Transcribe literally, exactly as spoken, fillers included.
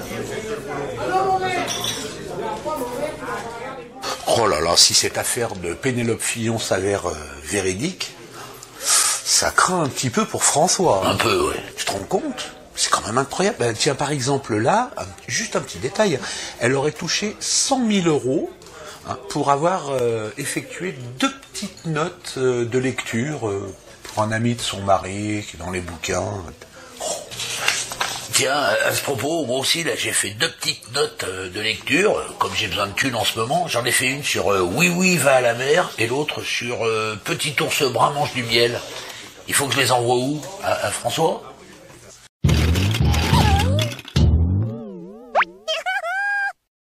Oh là là, si cette affaire de Pénélope Fillon s'avère euh, véridique, ça craint un petit peu pour François. Un peu, oui. Tu te rends compte? C'est quand même incroyable. Ben, tiens, par exemple, là, un- juste un petit détail, elle aurait touché cent mille euros hein, pour avoir euh, effectué deux petites notes euh, de lecture euh, pour un ami de son mari qui est dans les bouquins. Oh. Tiens, à ce propos, moi aussi, là, j'ai fait deux petites notes euh, de lecture. Comme j'ai besoin de thunes en ce moment, j'en ai fait une sur euh, Oui, oui, va à la mer, et l'autre sur euh, Petit ours brun mange du miel. Il faut que je les envoie où? À, à François?